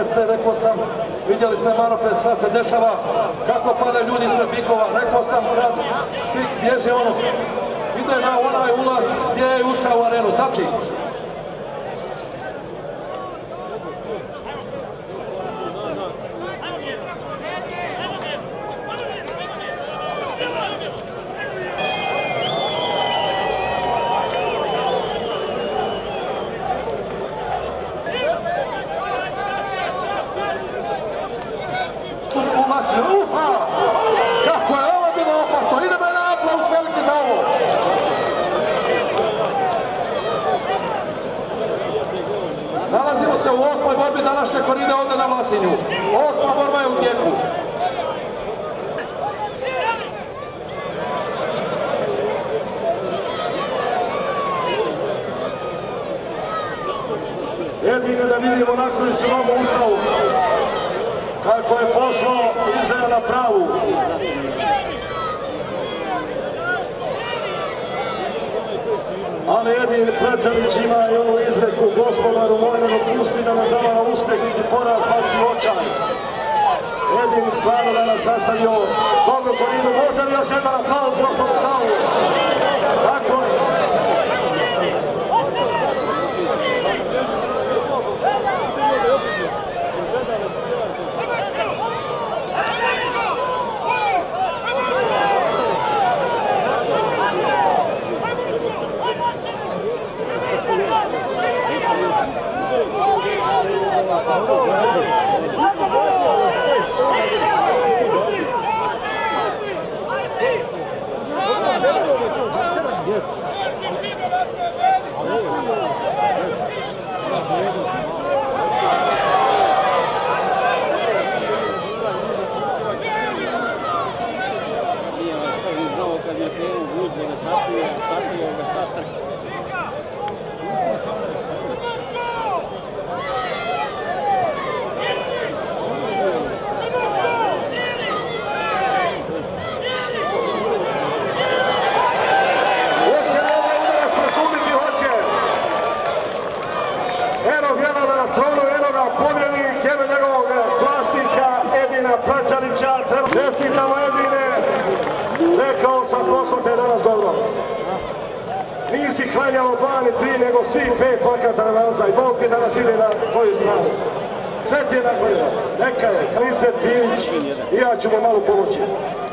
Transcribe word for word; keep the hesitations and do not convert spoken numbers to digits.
Marope se, rekao sam, vidjeli ste Marope, sad se dešava kako padaju ljudi ispred bikova. Rekao sam kad bik bježe ono, ide na onaj ulaz gdje je ušao u arenu. Znači, uha! Kako je ovo bilo opasno! Idemo na aplauz veliki za ovo! Nalazimo se u osmoj borbi današnje koride ovdje na Vlasinju. Osma borba je u tijeku. Jedine da vidimo na koju su novu ustavu. Kako je pošlo izdaja na pravu. Ali jedin Prečanić ima i onu izreku: gospodaru moj, ne dopusti da ne zavara uspjeh niti poraz baci u očaj. Jedin stvarno da nas sastavio dobru koridu. Može li još jedan aplauz gospodu Savu? Tako je. Čestitamo Edine, rekao sam posao te danas dobro. Nisi klanjao dva ni tri, nego svi pet vakata namaza i Bog ti danas ide na tvoju stranu. Sve ti je naklonjeno, neka je, Kliset, Dilić i ja ću mu malo pomoći.